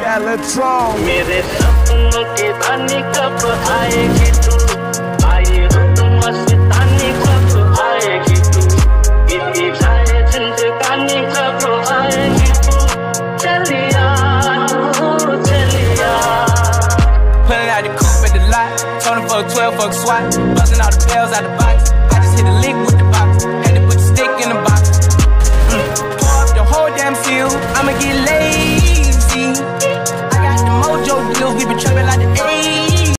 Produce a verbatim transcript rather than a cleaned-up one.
Skeletron. मेरे सपनों की रानी कब आएगी तू, आए हो तुम मस्तानी कब आएगी तू, इतनी जाए जिंदगानी कब आएगी तू, चलिया तू चलिया. Pulling out the coupe at the lot, Tony fuck twelve fuck SWAT, busting all the bells out the